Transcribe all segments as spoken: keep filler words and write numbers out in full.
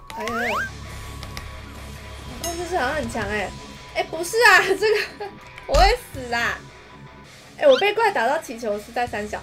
哎呀，控制室好像很强哎，哎不是啊，这个我会死啦！哎，我被怪打到气球是在三小。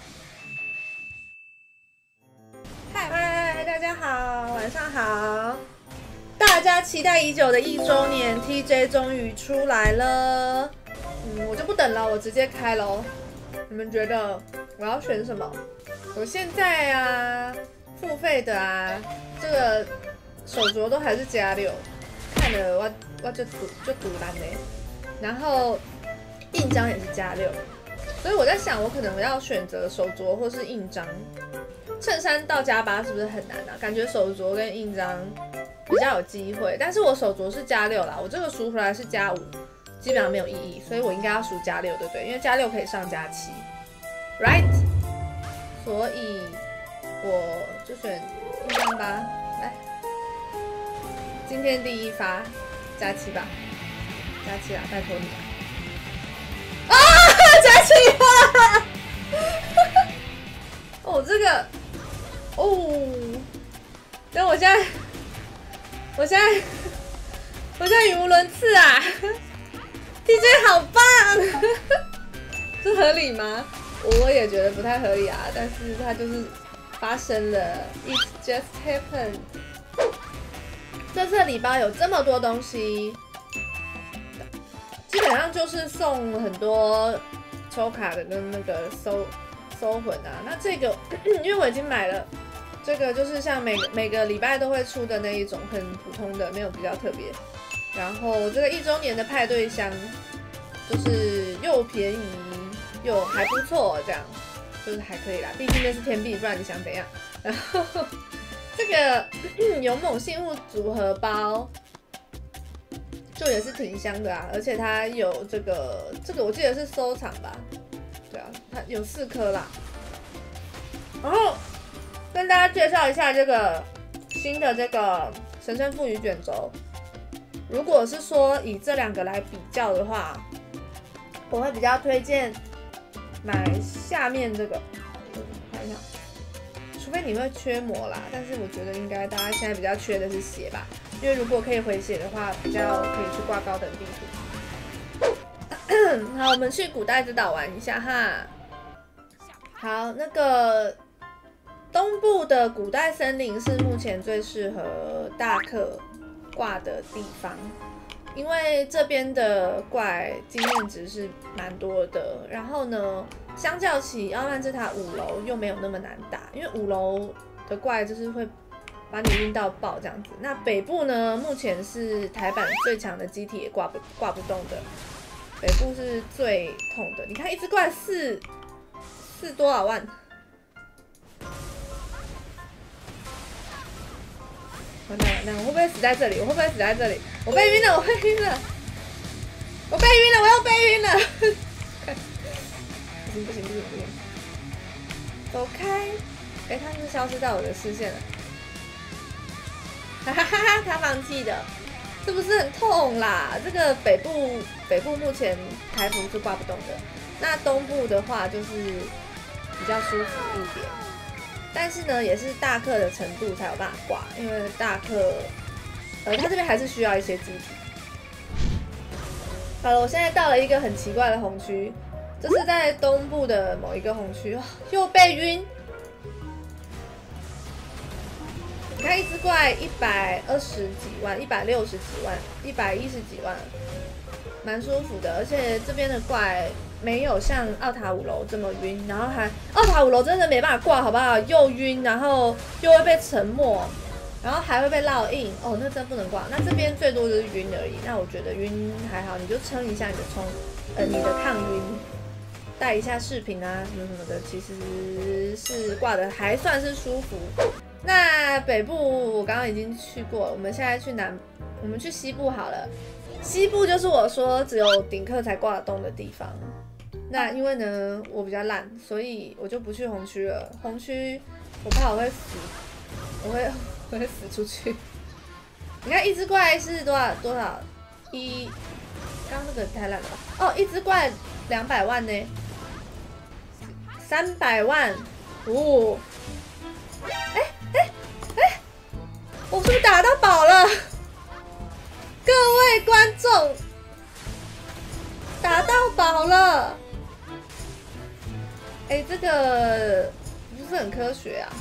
嗨嗨，大家好，晚上好。大家期待已久的一周年 T J 终于出来了，嗯，我就不等了，我直接开喽。你们觉得我要选什么？我现在啊，付费的啊，这个手镯都还是加六，看了我我就赌就赌蓝嘞。然后印章也是加六，所以我在想，我可能要选择手镯或是印章。衬衫到加八是不是很难啊？感觉手镯跟印章比较有机会，但是我手镯是加六啦，我这个赎回来是加五，基本上没有意义，所以我应该要赎加六，对不对？因为加六可以上加七 ，right？ 所以我就选印章吧。来，今天第一发加七吧，加七啦，拜托你了。啊，加七啦！哦，这个，哦，但我现在，我现在，我现在语无伦次啊 ！T J 好棒，这合理吗？我也觉得不太合理啊，但是它就是发生了 ，it just happened。这次礼包有这么多东西，基本上就是送很多抽卡的跟那个收。收魂啊，那这个因为我已经买了，这个就是像每每个礼拜都会出的那一种很普通的，没有比较特别。然后这个一周年的派对箱，就是又便宜又还不错，这样就是还可以啦。毕竟那是天币，不然你想怎样？然后这个勇猛信物组合包，就也是挺香的啊，而且它有这个这个我记得是收藏吧。对啊，它有四颗啦。然后跟大家介绍一下这个新的这个神圣赋予卷轴。如果是说以这两个来比较的话，我会比较推荐买下面这个。嗯，看一下，除非你会缺膜啦，但是我觉得应该大家现在比较缺的是血吧，因为如果可以回血的话，比较可以去挂高等地图。好，我们去古代之岛玩一下哈。好，那个东部的古代森林是目前最适合大客挂的地方，因为这边的怪经验值是蛮多的。然后呢，相较起奥曼之塔五楼又没有那么难打，因为五楼的怪就是会把你晕到爆这样子。那北部呢，目前是台版最强的机体也挂不挂不动的。北部是最痛的，你看一只怪四四多少万？完蛋完蛋，我会不会死在这里？我会不会死在这里？我被晕了，我被晕了，我被晕了，我又被晕了！不行不行不行不行，走开！哎、欸，他是不是消失在我的视线了？哈哈哈哈，他放弃的。是不是很痛啦？这个北部北部目前台服是挂不动的，那东部的话就是比较舒服一点，但是呢也是大客的程度才有办法挂，因为大客呃它这边还是需要一些机体。好了，我现在到了一个很奇怪的红区，这是在东部的某一个红区，哦、又被晕。你看一只怪一百二十几万，一百六十几万，一百一十几万，蛮舒服的。而且这边的怪没有像奥塔五楼这么晕，然后还奥塔五楼真的没办法挂，好不好？又晕，然后又会被沉默，然后还会被烙印。哦，那真不能挂。那这边最多就是晕而已。那我觉得晕还好，你就撑一下你的冲，呃，你的抗晕，带一下饰品啊什么什么的，其实是挂的还算是舒服。那北部我刚刚已经去过，我们现在去南，我们去西部好了。西部就是我说只有顶客才挂得动的地方。那因为呢我比较烂，所以我就不去红区了。红区我怕我会死，我会我会死出去。你看一只怪是多少多少？一，刚刚那个太烂了吧？哦，一只怪两百万呢，三百万，哦。哎哎哎， 我是不是打到宝了？各位观众，打到宝了！哎、欸，这个不是很科学啊。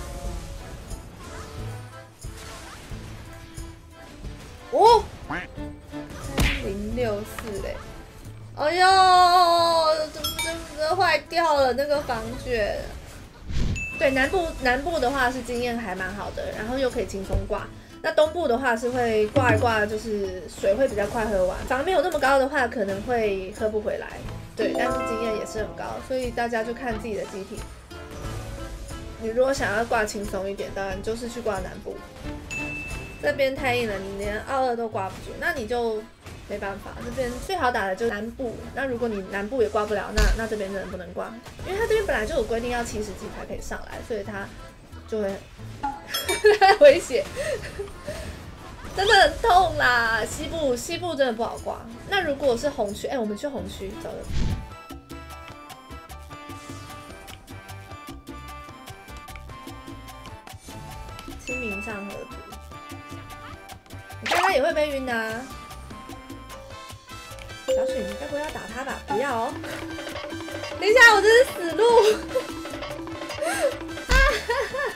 哦，三零六四嘞！哎呦，怎么怎么坏掉了那个防卷？对，南部南部的话是经验还蛮好的，然后又可以轻松挂。那东部的话是会挂一挂，就是水会比较快喝完。防没有那么高的话，可能会喝不回来。对，但是经验也是很高，所以大家就看自己的机体。你如果想要挂轻松一点，当然就是去挂南部。这边太硬了，你连二二都挂不住，那你就没办法。这边最好打的就是南部。那如果你南部也挂不了，那那这边真的不能挂，因为它这边本来就有规定要七十级才可以上来，所以它就会危险。真的很痛啦，西部西部真的不好挂。那如果是红区，哎、欸，我们去红区走了。清明上河图，你看他也会被晕啊。小雪，你该不会要打他吧？不要哦。等一下，我这是死路。啊哈哈。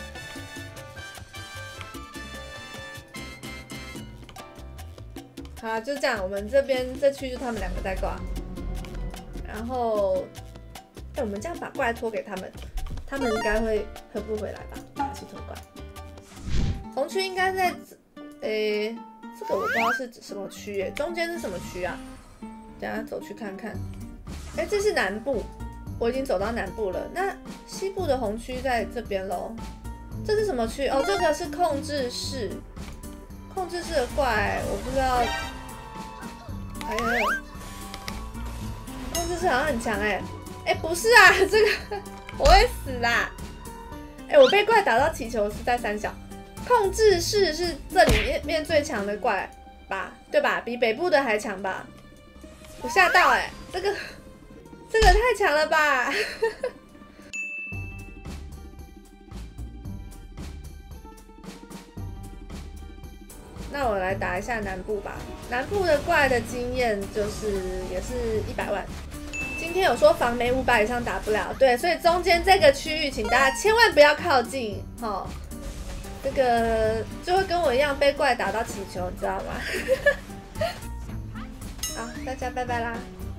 好，就这样，我们这边这区就他们两个在挂，然后，哎、欸，我们这样把怪拖给他们，他们应该会喝不回来吧？打气拖怪。红区应该在，诶、欸，这个我不知道是什么区耶，中间是什么区啊？等一下走去看看。哎、欸，这是南部，我已经走到南部了。那西部的红区在这边喽。这是什么区？哦，这个是控制室。控制室的怪，我不知道。哎呀，控制室好像很强哎。哎，不是啊，这个我会死啦。哎，我被怪打到气球是在三小。控制室是这里面最强的怪吧？对吧？比北部的还强吧？我吓到哎，这个这个太强了吧！那我来打一下南部吧。南部的怪的经验就是也是一百万。今天有说防没五百以上打不了，对，所以中间这个区域，请大家千万不要靠近，哦。这个就会跟我一样被怪打到气球，你知道吗？好，大家拜拜啦。